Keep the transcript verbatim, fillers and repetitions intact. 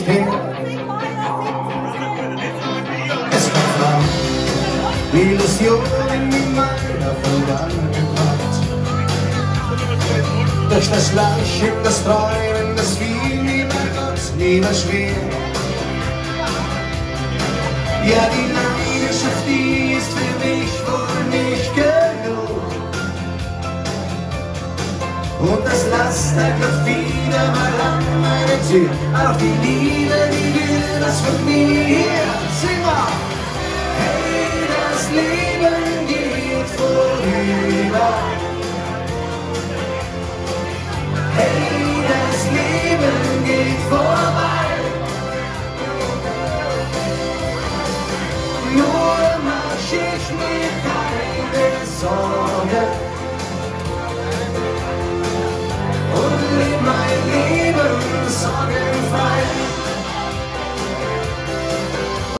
nicht her. Es war Illusionen in meiner Vergangenheit. Durch das Schleichen, das Träumen, das fiel mir bei Gott nie mehr schwer. Ja, die Leidenschaft, die ist für mich wohl nicht genug. Und das Laster klopft wieder mal an meine Tür. Auch die Liebe, die will das von mir. Sing mal! Hey, das Leben geht vorüber. Hey, das Leben geht vorüber.